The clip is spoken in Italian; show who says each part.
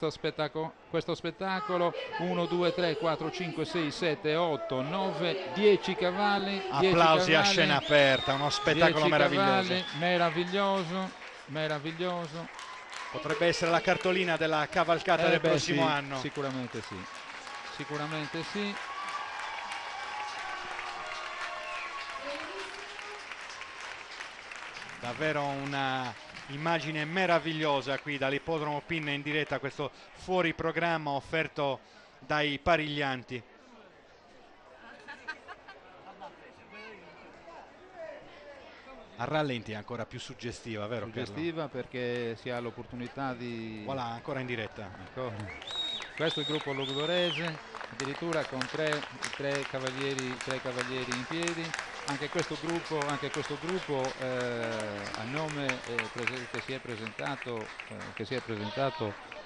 Speaker 1: questo spettacolo. 1, 2, 3, 4, 5, 6, 7, 8, 9, 10 cavalli.
Speaker 2: Applausi a scena aperta, uno spettacolo meraviglioso.
Speaker 1: Meraviglioso, meraviglioso.
Speaker 2: Potrebbe essere la cartolina della cavalcata del prossimo anno.
Speaker 1: Sicuramente sì, sicuramente sì.
Speaker 2: Davvero una immagine meravigliosa qui dall'ippodromo Pinna in diretta, questo fuori programma offerto dai Pariglianti. A rallenti è ancora più suggestiva, vero?
Speaker 1: Suggestiva, perché si ha l'opportunità di...
Speaker 2: Voilà, ancora in diretta.
Speaker 1: Questo è il gruppo Logudorese, addirittura con tre cavalieri in piedi. Anche questo gruppo a nome che si è presentato